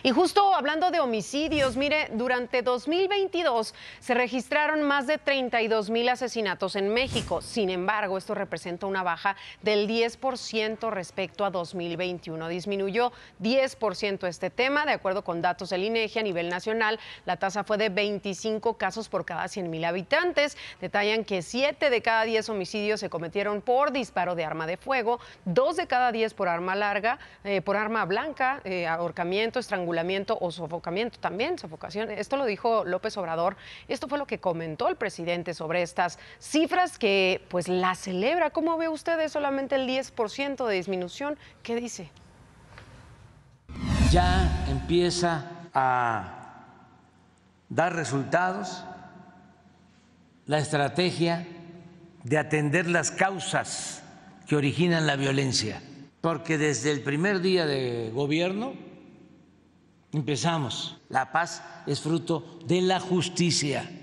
Y justo hablando de homicidios, mire, durante 2022 se registraron más de 32,000 asesinatos en México. Sin embargo, esto representa una baja del 10% respecto a 2021. Disminuyó 10% este tema. De acuerdo con datos del INEGI a nivel nacional, la tasa fue de 25 casos por cada 100,000 habitantes. Detallan que 7 de cada 10 homicidios se cometieron por disparo de arma de fuego, 2 de cada 10 por arma larga, por arma blanca, ahorcamiento, estrangulamiento o sofocamiento, también sofocación. Esto lo dijo López Obrador. Esto fue lo que comentó el presidente sobre estas cifras que pues la celebra. ¿Cómo ve usted solamente el 10% de disminución? ¿Qué dice? Ya empieza a dar resultados la estrategia de atender las causas que originan la violencia, porque desde el primer día de gobierno empezamos. La paz es fruto de la justicia.